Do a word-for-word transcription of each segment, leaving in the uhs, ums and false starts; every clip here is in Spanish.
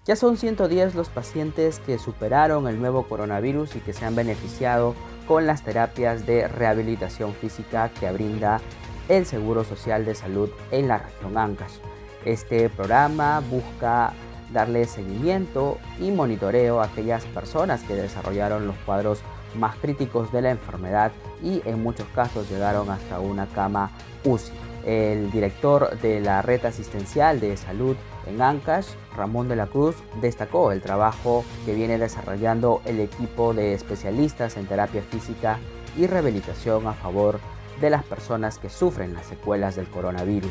Ya son ciento diez los pacientes que superaron el nuevo coronavirus y que se han beneficiado con las terapias de rehabilitación física que brinda el Seguro Social de Salud en la región Ancash. Este programa busca darle seguimiento y monitoreo a aquellas personas que desarrollaron los cuadros más críticos de la enfermedad y en muchos casos llegaron hasta una cama U C I. El director de la red asistencial de salud en Ancash, Ramón de la Cruz, destacó el trabajo que viene desarrollando el equipo de especialistas en terapia física y rehabilitación a favor de las personas que sufren las secuelas del coronavirus.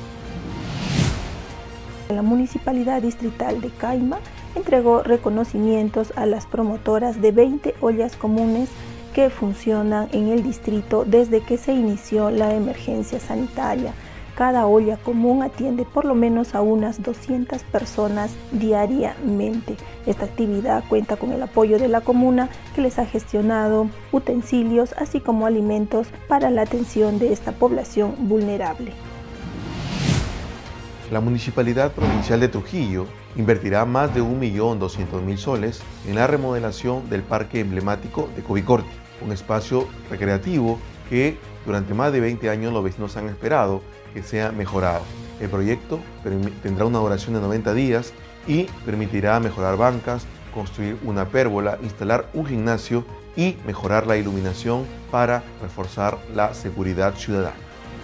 La Municipalidad Distrital de Caima entregó reconocimientos a las promotoras de veinte ollas comunes que funcionan en el distrito desde que se inició la emergencia sanitaria. Cada olla común atiende por lo menos a unas doscientas personas diariamente. Esta actividad cuenta con el apoyo de la comuna, que les ha gestionado utensilios así como alimentos para la atención de esta población vulnerable. La Municipalidad Provincial de Trujillo invertirá más de un millón doscientos mil soles en la remodelación del parque emblemático de Covicorti, un espacio recreativo que durante más de veinte años los vecinos han esperado que sea mejorado. El proyecto tendrá una duración de noventa días y permitirá mejorar bancas, construir una pérgola, instalar un gimnasio y mejorar la iluminación para reforzar la seguridad ciudadana.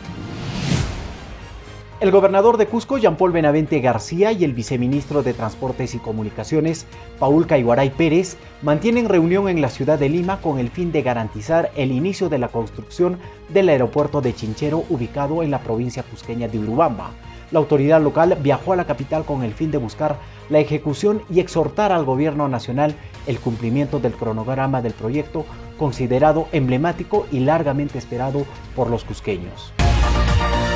El gobernador de Cusco, Jean Paul Benavente García, y el viceministro de Transportes y Comunicaciones, Paul Caiguaray Pérez, mantienen reunión en la ciudad de Lima con el fin de garantizar el inicio de la construcción del aeropuerto de Chinchero, ubicado en la provincia cusqueña de Urubamba. La autoridad local viajó a la capital con el fin de buscar la ejecución y exhortar al gobierno nacional el cumplimiento del cronograma del proyecto, considerado emblemático y largamente esperado por los cusqueños.